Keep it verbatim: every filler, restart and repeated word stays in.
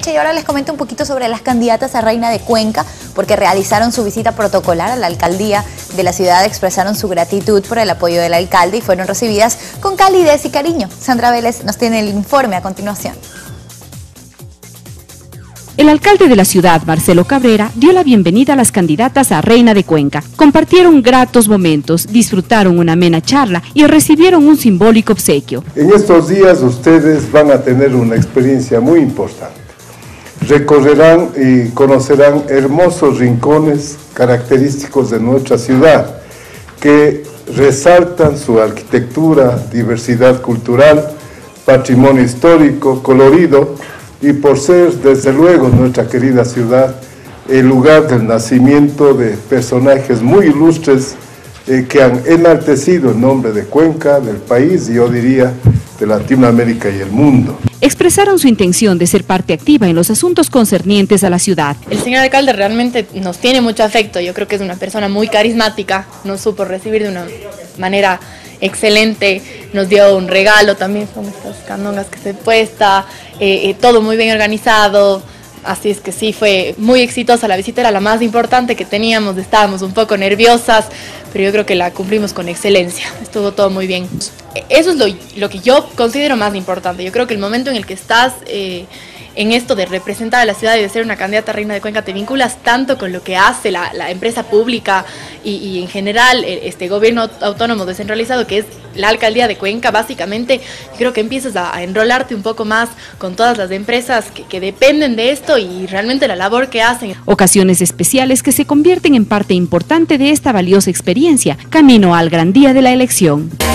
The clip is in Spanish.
Y ahora les comento un poquito sobre las candidatas a Reina de Cuenca, porque realizaron su visita protocolar a la alcaldía de la ciudad, expresaron su gratitud por el apoyo del alcalde y fueron recibidas con calidez y cariño. Sandra Vélez nos tiene el informe a continuación. El alcalde de la ciudad, Marcelo Cabrera, dio la bienvenida a las candidatas a Reina de Cuenca. Compartieron gratos momentos, disfrutaron una amena charla y recibieron un simbólico obsequio. En estos días ustedes van a tener una experiencia muy importante. Recorrerán y conocerán hermosos rincones característicos de nuestra ciudad que resaltan su arquitectura, diversidad cultural, patrimonio histórico, colorido y por ser desde luego nuestra querida ciudad el lugar del nacimiento de personajes muy ilustres eh, que han enaltecido el nombre de Cuenca, del país y yo diría de Latinoamérica y el mundo. Expresaron su intención de ser parte activa en los asuntos concernientes a la ciudad. El señor alcalde realmente nos tiene mucho afecto, yo creo que es una persona muy carismática, nos supo recibir de una manera excelente, nos dio un regalo también, son estas candongas que se puesta, eh, eh, todo muy bien organizado, así es que sí, fue muy exitosa la visita, era la más importante que teníamos, estábamos un poco nerviosas, pero yo creo que la cumplimos con excelencia, estuvo todo muy bien. Eso es lo, lo que yo considero más importante, yo creo que el momento en el que estás eh, en esto de representar a la ciudad y de ser una candidata a Reina de Cuenca, te vinculas tanto con lo que hace la, la empresa pública y, y en general este gobierno autónomo descentralizado que es la alcaldía de Cuenca, básicamente, yo creo que empiezas a, a enrolarte un poco más con todas las empresas que, que dependen de esto y realmente la labor que hacen. Ocasiones especiales que se convierten en parte importante de esta valiosa experiencia, camino al gran día de la elección.